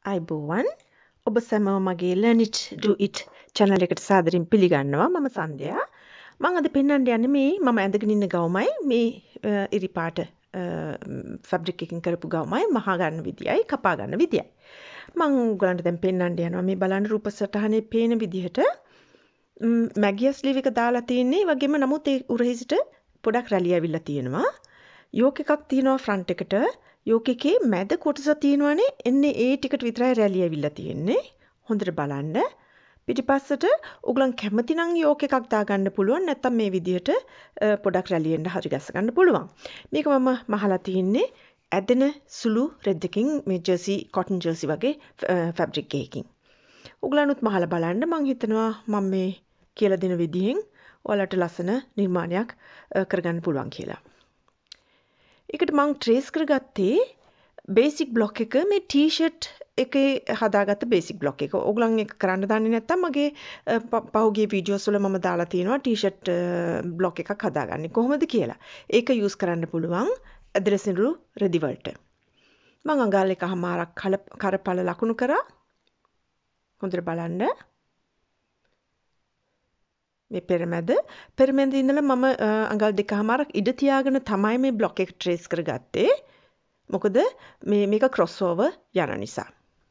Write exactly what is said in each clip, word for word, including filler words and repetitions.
අයිබෝවන් ඔබ සැමව මගේ Learn It Do It channel එකට සාදරයෙන් පිළිගන්නවා. මම සන්ධ්‍යා. මම අද පෙන්වන්න යන්නේ මේ මම ඇඳගෙන ඉන්න ගවුමයි මේ ඉරි පාට ෆැබ්‍රික් එකකින් කරපු ගවුමයි මහා ගන්න විදියයි කපා ගන්න විදියයි. මම ඔයගලන්ට දැන් පෙන්වන්න යනවා මේ බලන්න රූප සටහනේ පේන විදිහට මැගියා ස්ලීව් එක දාලා තියෙන්නේ. ඒ වගේම නමුත් ඒ උරහිසට පොඩක් රැලි ඇවිල්ලා තියෙනවා. යෝක් එකක් තියෙනවා ෆ්‍රන්ට් එකට. යෝක් එකේ මැද කොටස තියෙනවනේ එන්නේ ඒ ටිකට විතරයි රැලි ඇවිල්ලා තියෙන්නේ. හොඳට බලන්න. පිටිපස්සට ඔයගලන් කැමති නම් යෝක් එකක් දාගන්න පුළුවන්. නැත්නම් මේ විදිහට පොඩක් රැලියෙන්න හරි ගස්ස ගන්න පුළුවන්. මේක මම මහලා තියෙන්නේ ඇදෙන සුළු රෙද්දකින් මේ ජර්සි කොටන් ජර්සි වගේ ෆැබ්‍රික් එකකින්. ඔයගලනුත් මහලා බලන්න. මම හිතනවා මම මේ කියලා දෙන විදිහෙන් ඔයාලට ලස්සන නිර්මාණයක් කරගන්න පුළුවන් කියලා. ඒකට මම ට්‍රේස් කරගත්තේ බේසික් බ්ලොක් එක මේ ටී-ෂර්ට් එකේ හදාගත්ත බේසික් බ්ලොක් එක. ඔයගලන් ඒක කරන්න දන්නේ නැත්නම් මගේ පහුගිය වීඩියෝස් වල මම දාලා තියෙනවා ටී-ෂර්ට් බ්ලොක් එකක් හදාගන්නේ කොහොමද කියලා. ඒක යූස් කරන්න පුළුවන් ඇදරසිරු රෙදි වලට. මම අඟල් එකමාරක් කරපල ලකුණු කරා. හොඳට බලන්න. මේ පෙරමැද පෙරමැද ඉඳලා මම අඟල් දෙකමාරක් ඉඩ තියාගෙන තමයි මේ බ්ලොක් එක ට්‍රේස් කරගත්තේ. මොකද මේ මේක ක්‍රොස් ඕවර් යන නිසා.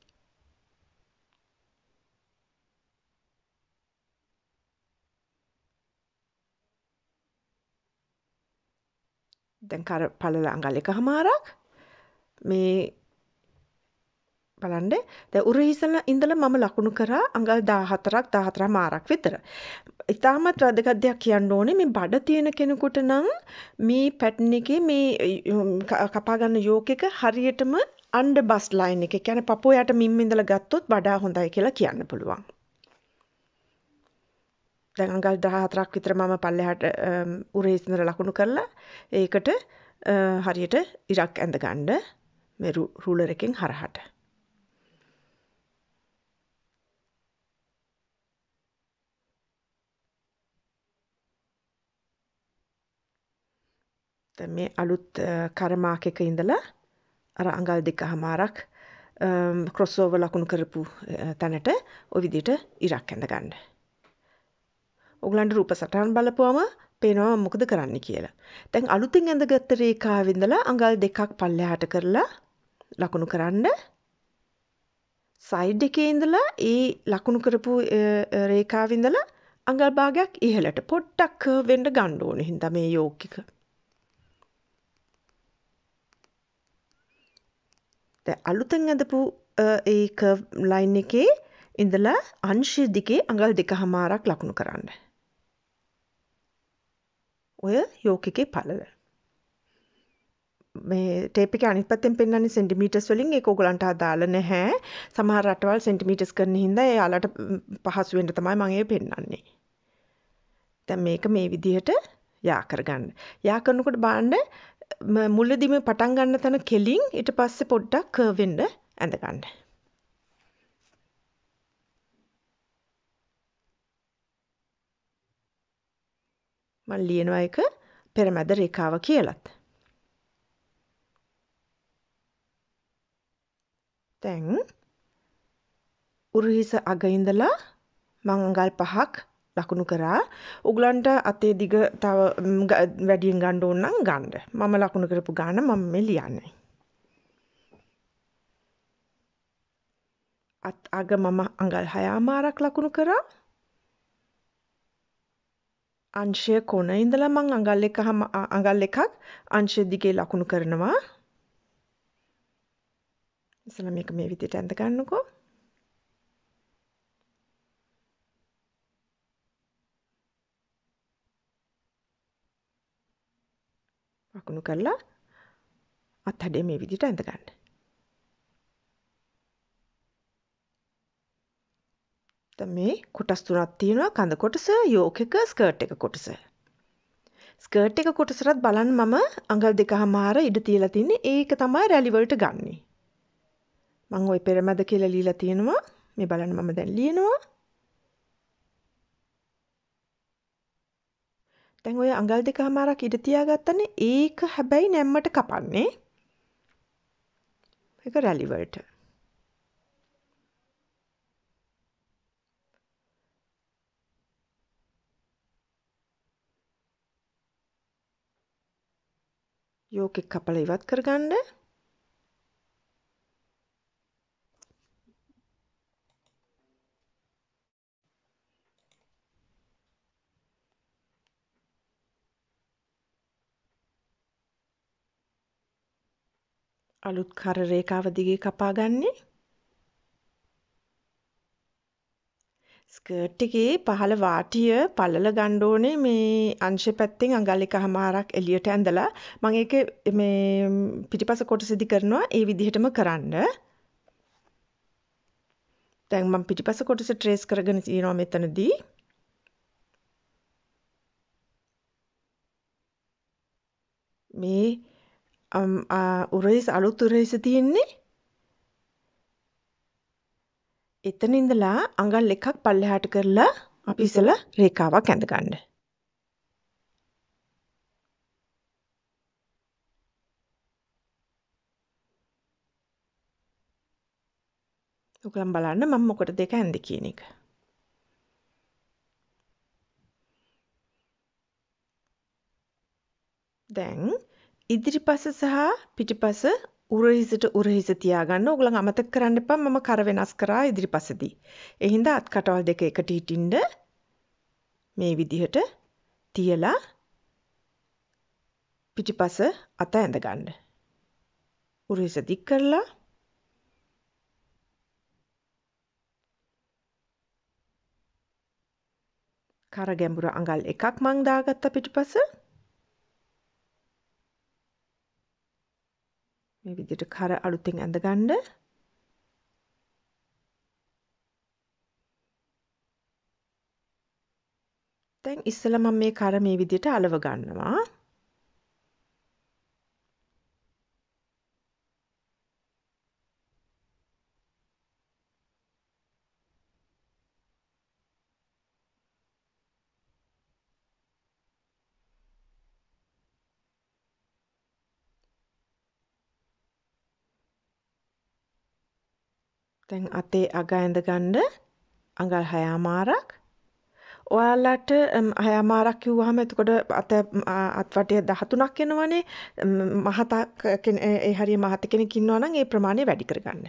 දැන් කර පළල අඟල් එකමාරක් මේ බලන්න දැන් උරහිසල ඉඳලා මම ලකුණු කරා අඟල් දාහතරක් දාහතර මාරක් විතර. ඉතාමත් වැදගත් දෙයක් කියන්න ඕනේ මේ බඩ තියෙන කෙනෙකුට නම් මේ පැටර්න් එකේ මේ කපා ගන්න යෝක් එක හරියටම අන්ඩර් බස්ට් ලයින් එක. ඒ කියන්නේ පපුව යට මිම් ඉඳලා ගත්තොත් වඩා හොඳයි කියලා කියන්න පුළුවන්. දැන් අඟල් දාහතරක් විතර මම පල්ලෙහාට උරහිස ඉඳලා ලකුණු කරලා ඒකට හරියට ඉරක් ඇඳ ගන්න මේ රූලර් එකෙන් හරහට. දැන් මේ අලුත් කරමාක් එක ඉඳලා අර අඟල් දෙකමාරක් ක්‍රොස් ඕවර් ලකුණු කරපු තැනට ওই විදිහට ඉරක් ඇඳ ගන්න. ඔයගලන්ට රූප සටහන් බලපුවම පේනවා මොකද කරන්න කියලා. දැන් අලුතින් ඇඳගත්ත රේඛාව ඉඳලා අඟල් දෙකක් පල්ලෙහාට කරලා ලකුණු කරන්න. සයිඩ් එකේ ඉඳලා ඒ ලකුණු කරපු රේඛාව ඉඳලා අඟල් භාගයක් ඉහළට පොඩ්ඩක් කර්ව් වෙන්න ගන්න ඕනේ. හින්දා මේ යෝක් එක. දැන් අලුතෙන් ඇඳපු ඒ කර්ව් ලයින් එකේ ඉඳලා අංශ දිගේ අඟල් දෙකමාරක් ලකුණු කරන්න. ඔය යෝක් එකේ පළල. මේ ටේප් එකේ අනිත් පැත්තෙන් පෙන්නන්නේ සෙන්ටිමීටර්ස් වලින්. ඒක ඕගලන්ට අදාළ නැහැ. සමහර රටවල් සෙන්ටිමීටර්ස් කරන හින්දා එයාලට පහසු වෙන්න තමයි මම ඒක පෙන්නන්නේ. දැන් මේක මේ විදිහට යා කරගන්න. යා කරනකොට බලන්න මුලදීම පටන් ගන්න තැන කෙලින් ඊට පස්සේ පොඩ්ඩක් කර්ව් වෙන්න ඇඳ ගන්න. මම ලියනවා එක පෙරමැද රේඛාව කියලාත්. දැන් උරහිස අග ඉඳලා මම අඟල් පහක් ලකුණු කරා. උගලන්ට අතේ දිග තව වැඩියෙන් ගන්න ඕන නම් ගන්න. මම ලකුණු කරපු ගාන මම මේ ලියන්නේ. අත් අග මම අඟල් හයමාරක් ලකුණු කරා. අංශය කොන ඉඳලා මම අඟල් එකක් අඟල් එකක් අංශය දිගේ ලකුණු කරනවා. ඉතින් මේක මේ විදිහට ඇඳ ගන්නකෝ. ලකුණු කරලා අත්හඩේ මේ විදිහට ඇඳ ගන්න. දැන් මේ කොටස් තුනක් තියෙනවා. කඳ කොටස, යෝක් එක, ස්කර්ට් එක කොටස. ස්කර්ට් එක කොටසට බලන්න මම අඟල් දෙකමාර ඉඩ තියලා තින්නේ. ඒක තමයි රැලි වලට ගන්නෙ. මම ওই පෙරමැද කියලා ලියලා තියෙනවා. මේ බලන්න මම දැන් ලියනවා. දැන් ඔය අඟල් දෙකමාරක් ඉඩ තියාගත්තනේ. ඒක හැබැයි නැම්මට කපන්නේ. ඒක රැලි වලට. යෝක් එක කපලා ඉවත් කරගන්න. අලුත් කර රේඛාව දිගේ කපා ගන්නේ. ස්කර්ට් එකේ පහළ වාටිය පළල ගන්න ඕනේ මේ අංශ පැත්තෙන් අඟල් එකමාරක් එළියට ඇඳලා මම ඒක මේ පිටිපස කොටසෙදි කරනවා ඒ විදිහටම කරන්න. දැන් මම පිටිපස කොටස ට්‍රේස් කරගෙන තියෙනවා මෙතනදී. මේ උරහිස අලුත් උරහිස තියෙන්නේ එතන ඉඳලා අඟල් එකක් පල්ලෙහාට කරලා අපි ඉස්සලා රේඛාවක් ඇඳ ගන්න. ඔයගොල්ලන් බලන්න මම මොකටද ඒක ඇඳේ කියන එක. දැන් ඉදිරිපස සහ පිටිපස උරහිසට උරහිස තියාගන්න. ඔයගොල්ලන් අමතක කරන්න එපා මම කර වෙනස් කරා ඉදිරිපසදී. ඒ හින්දා අත් කටවල් දෙක එකට හිටින්න මේ විදිහට තියලා පිටිපස අත ඇඳ ගන්න. උරහිස දික් කරලා කර ගැඹුර අඟල් එකක් මං දාගත්ත පිටිපස. මේ විදිහට කර අලුතෙන් ඇඳ ගන්න. දැන් ඉස්සෙල්ලා මම මේ කර මේ විදිහට අලව ගන්නවා. දැන් අතේ අග ඇඳ ගන්න අඟල් හයමාරක්. ඔයාලට හයමාරක් කිව්වහම එතකොට අත අත්වටේ දහතුනක් එනවනේ. මහතක් ඒ හරිය මහත කෙනෙක් ඉන්නවා නම් ඒ ප්‍රමාණය වැඩි කරගන්න.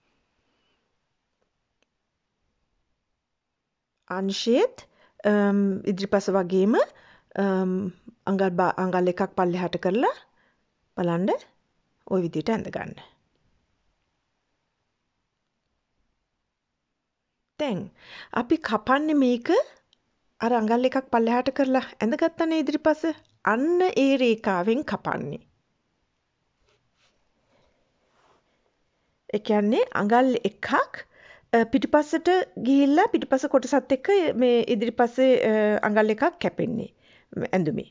අංශයේත් ඉදිරිපස වගේම අඟල් අඟල් එකක් පල්ලෙහාට කරලා බලන්න ওই විදිහට ඇඳ ගන්න. දැන් අපි කපන්නේ මේක අර අඟල් එකක් පල්ලෙහාට කරලා ඇඳගත්තනේ ඉදිරිපස. අන්න ඒ රේඛාවෙන් කපන්නේ. ඒ කියන්නේ අඟල් එකක් පිටිපස්සට ගිහිල්ලා පිටිපස කොටසත් එක්ක මේ ඉදිරිපස්සේ අඟල් එකක් කැපෙන්නේ ඇඳුමේ.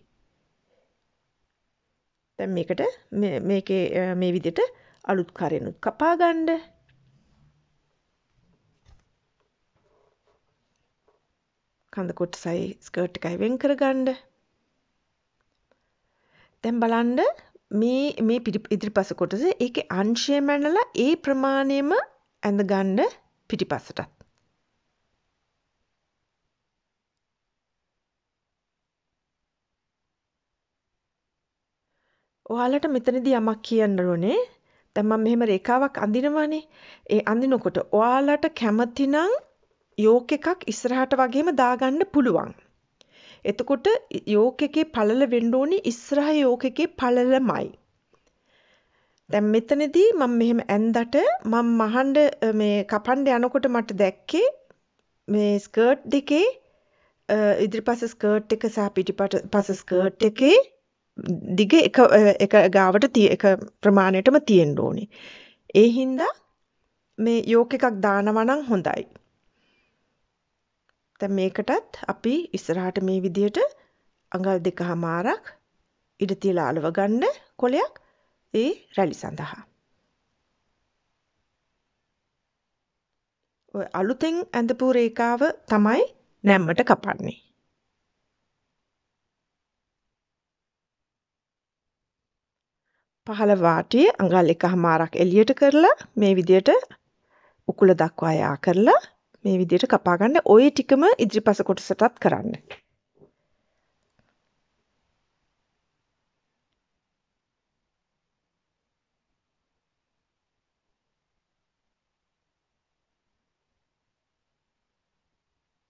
දැන් මේකට මේකේ මේ විදිහට අලුත් කරෙනුත් කපා ගන්න. කඳ කොටසයි ස්කර්ට් එකයි වෙන් කරගන්න. දැන් බලන්න මේ මේ ඉදිරිපස කොටස ඒකේ අංශය මැනලා ඒ ප්‍රමාණයෙම ඇඳ ගන්න පිටිපසටත්. ඔයාලට මෙතනදී යමක් කියන්න ඕනේ. දැන් මම මෙහෙම රේඛාවක් අඳිනවානේ. ඒ අඳිනකොට ඔයාලට කැමති නම් යෝක් එකක් ඉස්සරහට වගේම දාගන්න පුළුවන්. එතකොට යෝක් එකේ පළල වෙන්න ඕනේ ඉස්සරහ යෝක් එකේ පළලමයි. දැන් මෙතනදී මම මෙහෙම ඇඳට මම මහන්න මේ කපන්න යනකොට මට දැක්කේ මේ ස්කර්ට් දෙකේ ඉදිරිපස ස්කර්ට් එක සහ පිටිපස ස්කර්ට් එකේ දිග එක එක ගාවට එක ප්‍රමාණයටම තියෙන්න ඕනේ. ඒ හින්දා මේ යෝක් එකක් දානවා නම් හොඳයි. දැන් මේකටත් අපි ඉස්සරහට මේ විදිහට අඟල් දෙකමාරක් ඉඩ තියලා අලව ගන්න කොලයක් ඒ රැලි සඳහා. ඔය අලුතෙන් ඇඳපු රේඛාව තමයි නැම්මට කපන්නේ. පහළ වාටියේ අඟල් එකමාරක් එළියට කරලා මේ විදිහට උකුල දක්වා යා කරලා මේ විදිහට කපා ගන්න. ওই ටිකම ඉදිරිපස කොටසටත් කරන්න.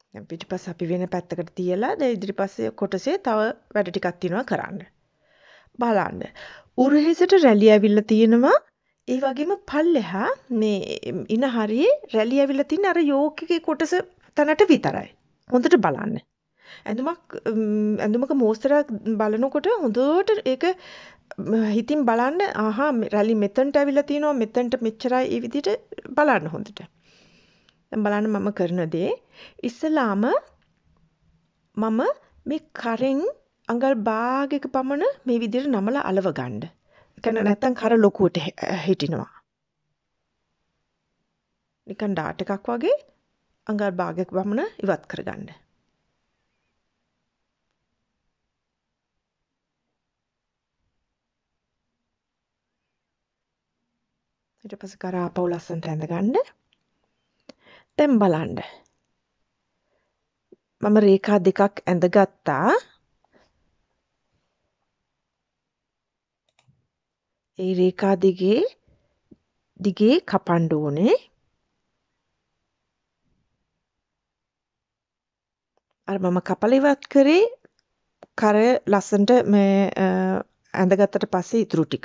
දැන් පිටිපස්ස අපි වෙන පැත්තකට තියලා දැන් ඉදිරිපස්සේ කොටසේ තව වැඩ ටිකක් තියෙනවා කරන්න. බලන්න. උරහිසට රැලි ඇවිල්ලා තියෙනවා. ඒ වගේම පල්ලෙහා මේ ඉන හරියේ රැලි ඇවිල්ලා තියෙන අර යෝක් එකේ කොටස තැනට විතරයි. හොඳට බලන්න. ඇඳුමක් ඇඳුමක මෝස්තරයක් බලනකොට හොඳට ඒක හිතින් බලන්න ආහා රැලි මෙතනට ඇවිල්ලා තියෙනවා මෙතනට මෙච්චරයි ඒ විදිහට බලන්න හොඳට. දැන් බලන්න මම කරන දේ ඉස්සලාම මම මේ කරෙන් අඟල් භාගයක පමණ මේ විදිහට නමලා අලව ගන්න. ඒ කියන්නේ නැත්තම් කර ලොකුවට හිටිනවා. නිකන් ඩාට් එකක් වගේ අඟල් භාගයක පමණ ඉවත් කරගන්න. ඊට පස්සේ කර ආපහු ලස්සනට ඇඳ ගන්න. දැන් බලන්න. මම රේඛා දෙකක් ඇඳගත්තා. ඒ රේඛා දිගේ දිගේ කපන්න ඕනේ. අර මම කපලා ඉවත් කරේ කර ලස්සනට මේ ඇඳගත්තට පස්සේ ඉතුරු ටික.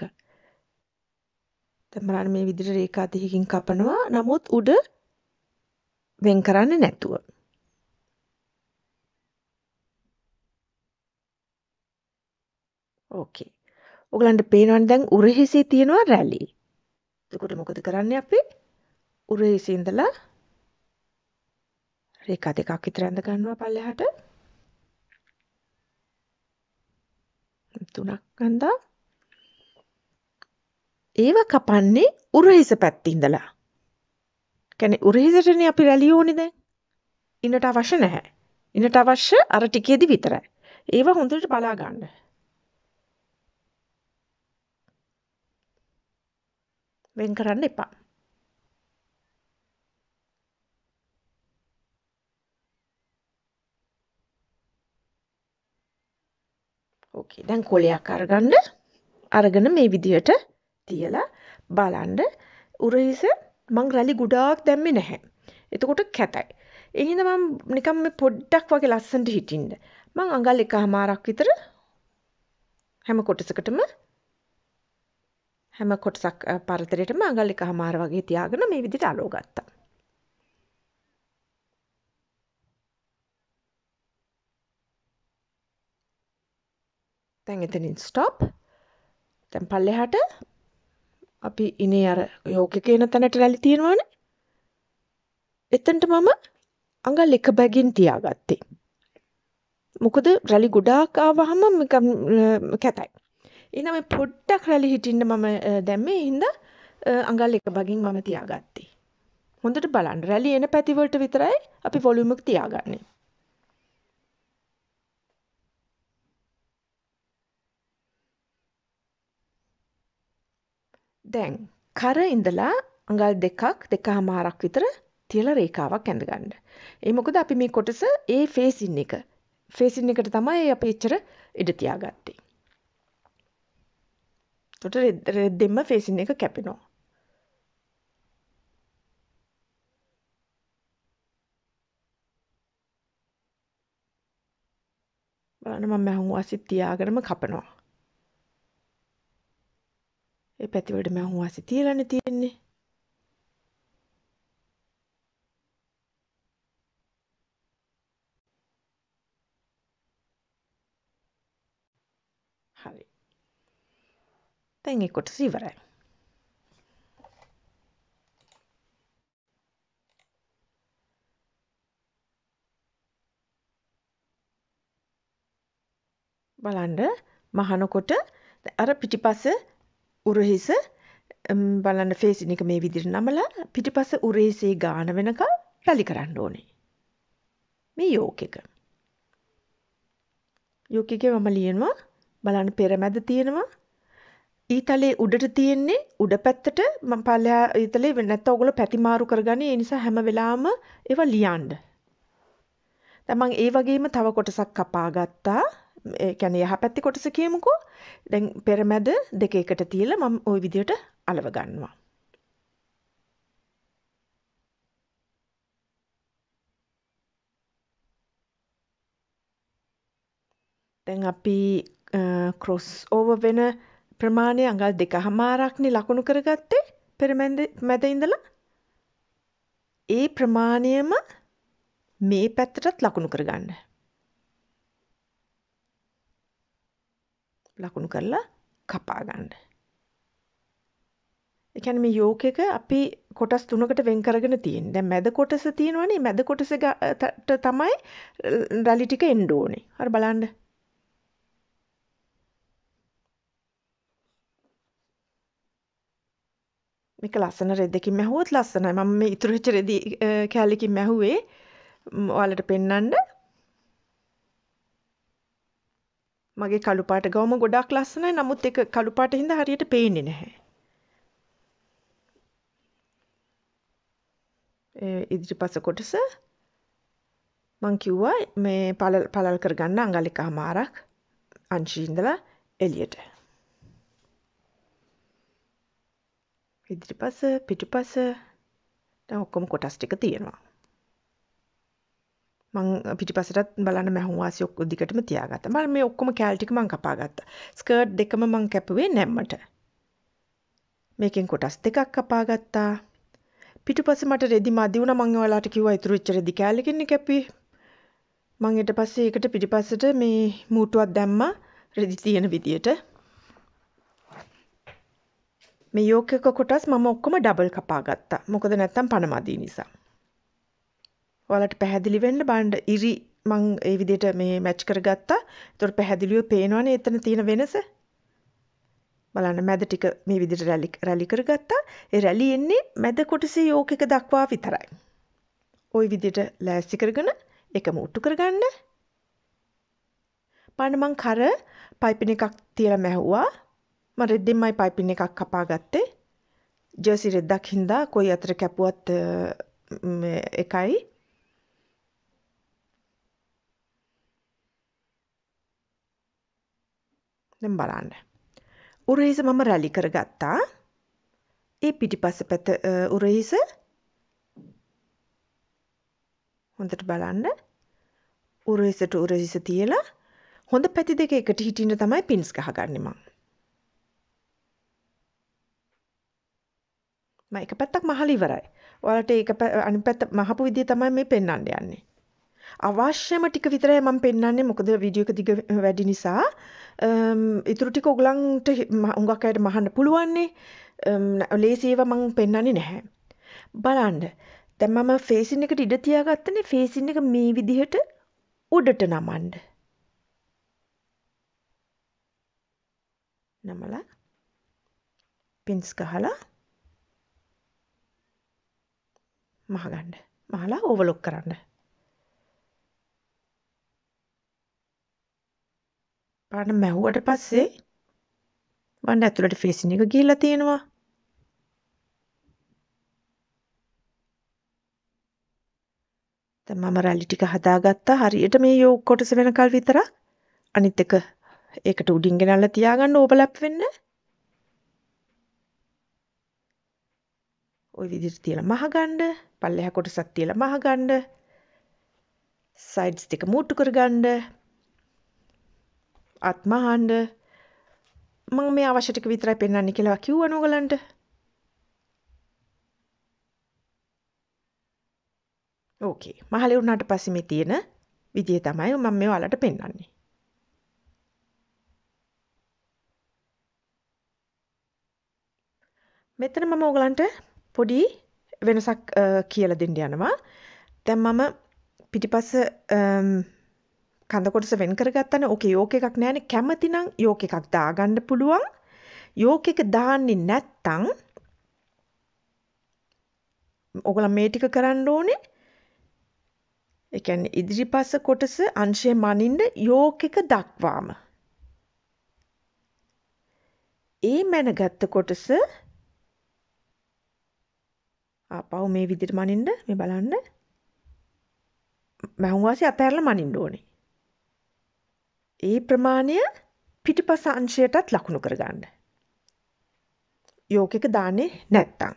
දැන් බලන්න මේ විදිහට රේඛා දෙකකින් කපනවා. නමුත් උඩ වෙන් කරන්නේ නැතුව. ඕකේ. ඔයගලන්ට පේනවනේ දැන් උරහිසේ තියෙනවා රැලි. එතකොට මොකද කරන්නේ අපි? උරහිසේ ඉඳලා රේඛා දෙකක් විතර ඇඳ ගන්නවා පල්ලෙහාට. තුනක් අඳා. ඒව කපන්නේ උරහිස පැත්තේ ඉඳලා. කියන්නේ උරහිසටනේ අපි රැලි ඕනේ දැන්. ඉන්නට අවශ්‍ය නැහැ. ඉන්නට අවශ්‍ය අර ටිකේදී විතරයි. ඒව හොඳට බලා ගන්න. වෙන් කරන්න එපා. ඕකේ. දැන් කොලයක් අරගන්න. අරගෙන මේ විදියට තියලා බලන්න උරහිස මං රැලි ගොඩාක් දැම්මේ නැහැ. එතකොට කැතයි. ඒ හින්දා මම නිකන් මේ පොඩ්ඩක් වගේ ලස්සනට හිටින්න. මං අඟල් එකමාරක් විතර හැම කොටසකටම හැම කොටසක් පරතරයටම අඟල් එකමාර වගේ තියාගෙන මේ විදිහට අලව ගත්තා. දැන් එතනින් ස්ටොප්. දැන් පල්ලෙහාට අපි ඉනේ අර යෝග කියන තැනට රැලි තියෙනවනේ. එතනට මම අඟල් එක බැගින් තියාගත්තේ. මොකද රැලි ගොඩාක් ආවහම කැතයි. එහෙනම් මේ පොඩ්ඩක් රැලි හිටින්න මම දැම්මේ හින්දා අඟල් එක බැගින් මම තියාගත්තේ. හොඳට බලන්න රැලි එන පැති වලට විතරයි අපි වොලියුම් එක තියාගන්නේ. දැන් කර ඉඳලා අඟල් දෙකක් දෙකමාරක් විතර තියලා රේඛාවක් ඇඳ ගන්න. ඒ මොකද අපි මේ කොටස ඒ ෆේසින් එක. ෆේසින් එකට තමයි අපි එච්චර ඉඩ තියාගත්තේ. එතකොට රෙද්දෙම ෆේසින් එක කැපෙනවා. බලන්න මම මහුම් වාසිත් තියාගෙනම කපනවා. ඒ පැති වලට මහුම් වාසි තියලානේ තියෙන්නේ. හරි. දැන් ඒ කොටස ඉවරයි. බලන්න මහනකොට අර පිටිපස්ස උරහිස බලන්න ෆේසින් එක මේ විදිහට නමලා පිටිපස්ස උරහිසේ ගාන වෙනකල් රැලි කරන්න ඕනේ. මේ යෝක් එක. යෝක් එකේ මම ලියනවා බලන්න පෙරමැද තියෙනවා. ඊතලේ උඩට තියෙන්නේ උඩ පැත්තට මම පල්ලෙහා ඊතලේ නැත්නම් ඔයගොල්ලෝ පැති මාරු කරගන්නේ ඒ නිසා හැම වෙලාවෙම ඒවා ලියන්න. දැන් මම ඒ වගේම තව කොටසක් කපා ගත්තා. ඒ කියන්නේ යහපැත්තේ කොටස කියමුකෝ. දැන් පෙරමැද දෙක එකට තියලා මම ওই විදිහට අලව ගන්නවා. දැන් අපි ක්‍රොස් ඕවර් වෙන ප්‍රමාණය අඟල් දෙකමාරක්නේ ලකුණු කරගත්තේ පෙරමැද මැද ඉඳලා. ඒ ප්‍රමාණයම මේ පැත්තටත් ලකුණු කරගන්න. ලකුණු කරලා කපා ගන්න. ඒ කියන්නේ මේ යෝක් එක අපි කොටස් තුනකට වෙන් කරගෙන තියෙන්නේ. දැන් මැද කොටස තියෙනවනේ. මැද කොටසට තමයි රැලි ටික එන්න ඕනේ. හරි බලන්න. මේක ලස්සන රෙද්දකින් මැහුවොත් ලස්සනයි. මම මේ ඉතුරු වෙච්ච රෙදි කැලලකින් මැහුවේ. ඔයාලට පෙන්වන්න. මගේ කළු පාට ගවම ගොඩක් ලස්සනයි. නමුත් ඒක කළු පාට හින්දා හරියට පේන්නේ නැහැ. ඉදිරිපස කොටස මං කිව්වා මේ පළල් පළල් කරගන්න අඟල් එකමාරක් අංශි ඉඳලා එළියට. ඉදිරිපස පිටුපස දැන් ඔක්කොම කොටස් ටික තියෙනවා. මං පිටිපසටත් බලන්න මැහුම් වාසි ඔක්කොම දිගටම තියාගත්තා. මම මේ ඔක්කොම කෑලි ටික මං කපා ගත්තා. ස්කර්ට් දෙකම මං කැපුවේ නැම්මට. මේකෙන් කොටස් දෙකක් කපා ගත්තා. පිටුපස්සේ මට රෙදි මදි වුණා. මං ඔයාලට කිව්වා ඉතුරු වෙච්ච රෙදි කෑල්ලකින් කැපුවේ. මං ඊට පස්සේ ඒකට පිටිපස්සට මේ මූටුවක් දැම්මා රෙදි තියෙන විදියට. මේ යෝක් එක කොටස් මම ඔක්කොම ඩබල් කපා ගත්තා. මොකද නැත්තම් පණ මදි නිසා. ඔයාලට පැහැදිලි වෙන්න බලන්න ඉරි මං ඒ විදිහට මේ මැච් කරගත්තා. ඒතකොට පැහැදිලිව පේනවනේ එතන තියෙන වෙනස. බලන්න මැද ටික මේ විදිහට රැලි රැලි කරගත්තා. ඒ රැලි එන්නේ මැද කොටසේ යෝක් එක දක්වා විතරයි. ওই විදිහට ලෑස්ති කරගෙන එක මුට්ටු කරගන්න. බලන්න මං කර පයිපින් එකක් තියලා මැහුවා. මම රෙද්දෙන්මයි පයිපින් එකක් කපා ගත්තේ. ජර්සි රෙද්දක් හින්දා කොයි අතර කැපුවත් එකයි. දැන් බලන්න. උරහිස මම රැලි කරගත්තා. ඒ පිටිපස්ස පැත්ත උරහිස හොඳට බලන්න. උරහිසට උරහිස තියලා හොඳ පැති දෙක එකට හිටින්න තමයි පින්ස් ගහගන්නේ මම. මම එක පැත්තක් මහලා ඉවරයි. ඔයාලට ඒක අනිත් පැත්ත මහපු විදිය තමයි මේ පෙන්වන්න යන්නේ. අවශ්‍යම ටික විතරයි මම පෙන්වන්නේ මොකද වීඩියෝ එක දිග වැඩි නිසා. ඉතුරු ටික ඔයගලන්ට හුඟක් අයට මහන්න පුළුවන්නේ. ලේසි ඒවා මම පෙන්වන්නේ නැහැ. බලන්න. දැන් මම ෆේසින් එකට ඉඩ තියාගත්තනේ ෆේසින් එක මේ විදිහට උඩට නමන්න. නමලා පින්ස් ගහලා මහගන්න. මහලා ඕවර්ලොක් කරන්න. පාන මැහුවට පස්සේ වන්න ඇතුළට ෆේසින් එක ගිහිල්ලා තියෙනවා. දැන් මම රැලි ටික හදාගත්තා. හරියට මේ යෝක් කොටස වෙනකල් විතරක්. අනිත් එක ඒකට උඩින් ගෙනල්ලා තියාගන්න ඕවර්ලැප් වෙන්න. ওই විදිහට තියලා මහගන්න. පල්ලෙහා කොටසක් තියලා මහගන්න. සයිඩ්ස් දෙක මූට්ටු කරගන්න. අත් මහන්න. මම මේ අවශ්‍ය ටික විතරයි පෙන්වන්නේ කියලා කිව්වනේ ඔයගලන්ට. ඕකේ. මහලේ වුණාට පස්සේ මේ තියෙන විදිය තමයි මම මේ ඔයාලට පෙන්වන්නේ. මෙතන මම ඔයගලන්ට පොඩි වෙනසක් කියලා දෙන්න යනවා. දැන් මම පිටිපස්ස කඳ කොටස වෙන් කරගත්තානේ. ඕකේ යෝක් එකක් නැහැනේ. කැමති නම් යෝක් එකක් දාගන්න පුළුවන්. යෝක් එක දාන්නේ නැත්තම් ඔයගොල්ලෝ මේ ටික කරන්න ඕනේ. ඒ කියන්නේ ඉදිරිපස්ස කොටස අංශය මනින්න යෝක් එක දක්වාම. ඒ මැනගත්ත කොටස ආපහු මේ විදිහට මනින්න මේ බලන්න. මහුම් වාසිය අතහැරලා මනින්න ඕනේ. ඒ ප්‍රමාණය පිටිපස අංශයටත් ලකුණු කරගන්න. යෝක් එක දාන්නේ නැත්තම්.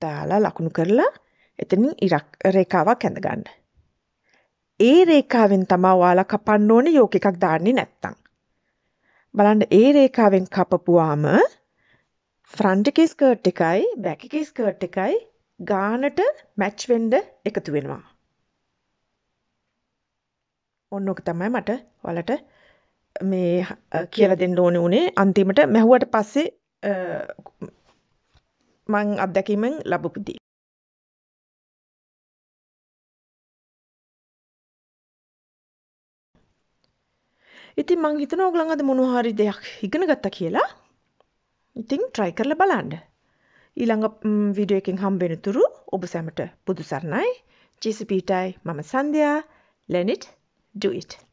දාලා ලකුණු කරලා එතනින් ඉරක් රේඛාවක් ඇඳ ගන්න. ඒ රේඛාවෙන් තමයි ඔයාලා කපන්න ඕනේ යෝක එකක් දාන්නේ නැත්තම්. බලන්න ඒ රේඛාවෙන් කපපුවාම ෆ්‍රන්ට් එකේ ස්කර්ට් එකයි බැක් එකේ ස්කර්ට් එකයි ගානට මැච් වෙන්න එකතු වෙනවා. ඔන්න ඔක තමයි මට ඔයාලට මේ කියලා දෙන්න ඕනේ උනේ අන්තිමට මැහුවට පස්සේ මං අත්දැකීමෙන් ලැබපු දේ. ඉතින් මං හිතනවා ඔයගොල්ලන් අද මොනවා හරි දෙයක් ඉගෙන ගත්තා කියලා. ඉතින් try කරලා බලන්න. ඊළඟ වීඩියෝ එකකින් හම්බ වෙන තුරු ඔබ සැමට පුදු සරණයි. ජේ සී පීටයි මම සන්ධ්‍යා. Learn it, do it.